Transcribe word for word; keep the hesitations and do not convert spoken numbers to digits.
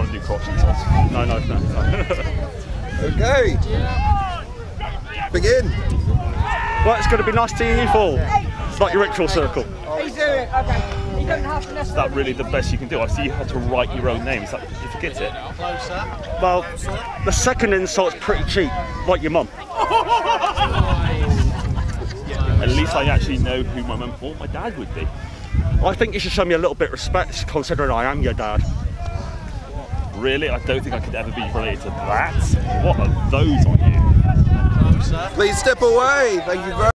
want to do cross insults. No, no, no. no. Okay. Begin. Well, it's going to be nice to hear you fall. It's like your ritual circle. He's doing it. Okay. You don't have to necessarily. Is that really the best you can do? I see you had to write your own name. Is that, did you forget it? Well, the second insult's pretty cheap, like your mum. At least I actually know who my mum or my dad would be. I think you should show me a little bit of respect, considering I am your dad. Really? I don't think I could ever be related to that. What are those on you? Please step away. Thank you very much.